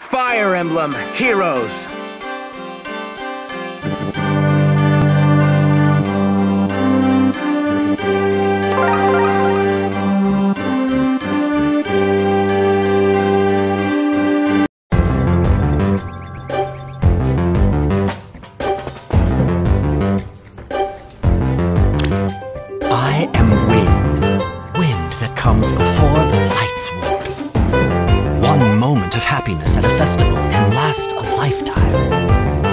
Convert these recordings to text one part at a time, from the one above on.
Fire Emblem Heroes. I am wind that comes before the light's warmth. One moment of happiness at a festival can last a lifetime.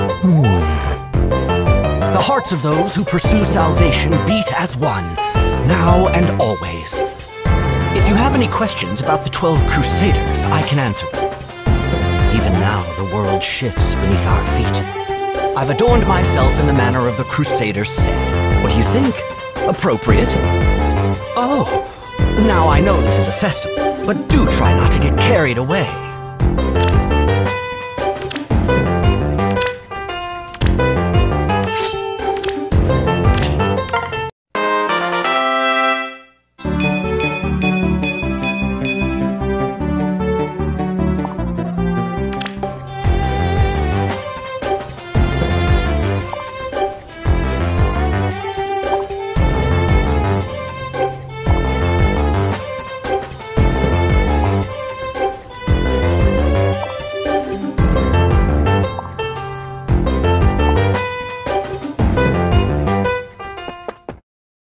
The hearts of those who pursue salvation beat as one, now and always. If you have any questions about the 12 Crusaders, I can answer them. Even now, the world shifts beneath our feet. I've adorned myself in the manner of the Crusaders said. What do you think? Appropriate? Oh, now I know this is a festival, but do try not to get carried away.